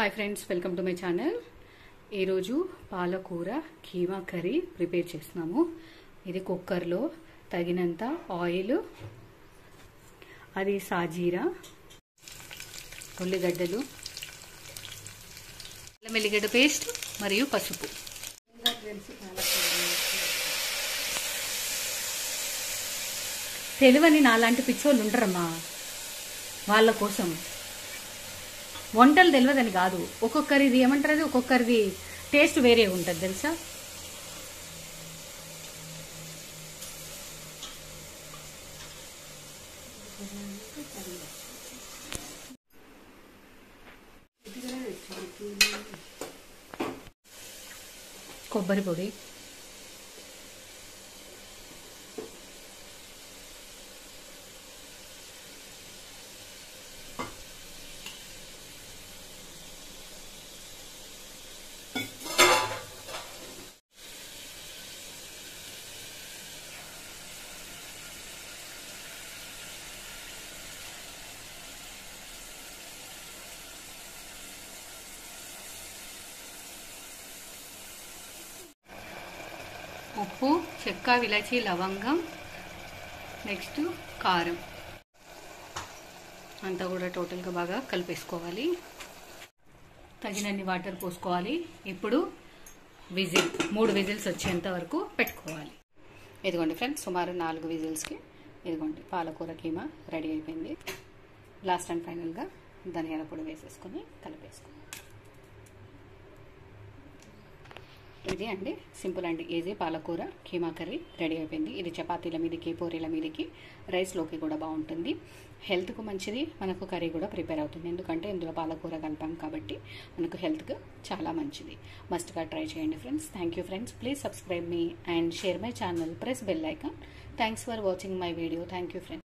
Hi friends, welcome to my channel. ఈరోజు పాలకూర keema curry prepare చేస్తున్నాము. ఇది కుక్కర్లో తగినంత ఆయిల్, అది సాజీరా, ఉల్లిగడ్డలు, అల్లం వెల్లిగడ్డ పేస్ట్ మరియు పసుపు. తెలివని నాలాంటి పిచ్చోళ్ళు ఉంటారమ్మా, వాళ్ళ కోసం వంటలు తెలియదని కాదు. ఒక్కొక్కరిది ఏమంటారు, ఒక్కొక్కరిది టేస్ట్ వేరే ఉంటుంది తెలుసా. కొబ్బరి పొడి, ఉప్పు, చెక్క, ఇలాచి, లవంగం, నెక్స్ట్ కారం అంతా కూడా టోటల్గా బాగా కలిపేసుకోవాలి. తగినన్ని వాటర్ పోసుకోవాలి. ఇప్పుడు విజిల్ 3 విజిల్స్ వచ్చేంత వరకు పెట్టుకోవాలి. ఇదిగోండి ఫ్రెండ్స్, సుమారు 4 విజిల్స్కి ఇదిగోండి పాలకూర కీమా రెడీ అయిపోయింది. లాస్ట్ అండ్ ఫైనల్గా ధనియాల పొడి వేసేసుకొని కలిపేసుకోవాలి. ఇది అండి, సింపుల్ అండి, ఈజీ పాలకూర కీమా కర్రీ రెడీ అయిపోయింది. ఇది చపాతీల మీదకి, పూరీల మీదకి, రైస్లోకి కూడా బాగుంటుంది. హెల్త్కు మంచిది, మనకు కర్రీ కూడా ప్రిపేర్ అవుతుంది. ఎందుకంటే ఇందులో పాలకూర కలిపాం కాబట్టి మనకు హెల్త్కు చాలా మంచిది. మస్ట్గా ట్రై చేయండి friends. Thank you friends. Please subscribe me and share my channel. Press bell icon. Thanks for watching my video. Thank you friends.